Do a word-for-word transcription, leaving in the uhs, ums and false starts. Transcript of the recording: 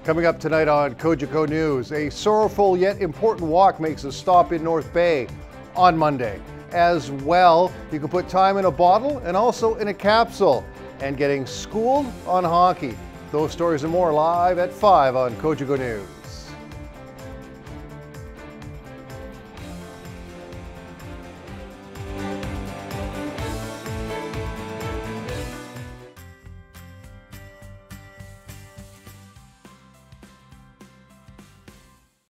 Coming up tonight on Cogeco News, a sorrowful yet important walk makes a stop in North Bay on Monday. As well, you can put time in a bottle and also in a capsule. And getting schooled on hockey. Those stories and more live at five on Cogeco News.